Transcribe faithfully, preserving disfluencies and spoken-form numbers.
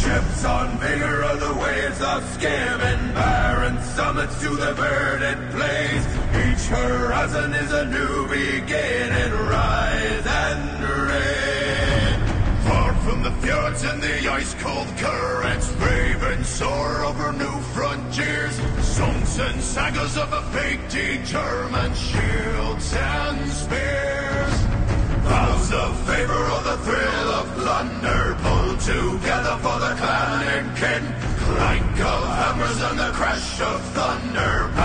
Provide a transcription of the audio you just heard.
Ships on vigor of the waves of skimming, barren summits to the verdant plains. Each horizon is a new beginning, rise and reign. Far from the fjords and the ice-cold currents, brave and soar over new frontiers. Songs and sagas of a fate determined, shields and spears. Vows of favor or the thrill of plunder, pulled together for the clan and kin. Clank of hammers and the crash of thunder.